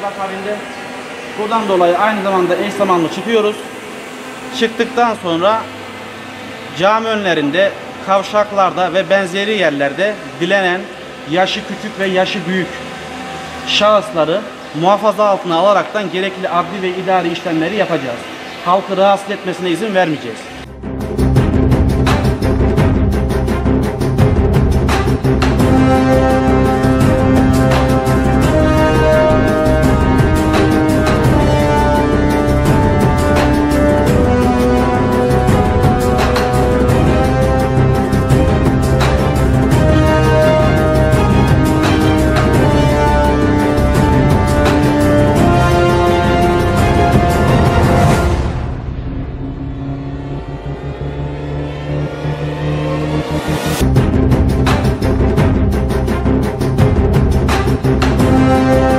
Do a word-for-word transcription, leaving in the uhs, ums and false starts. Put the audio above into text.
akabinde. Buradan dolayı aynı zamanda eş zamanlı çıkıyoruz. Çıktıktan sonra cami önlerinde, kavşaklarda ve benzeri yerlerde dilenen yaşı küçük ve yaşı büyük şahısları muhafaza altına alaraktan gerekli adli ve idari işlemleri yapacağız. Halkı rahatsız etmesine izin vermeyeceğiz. We'll be right back.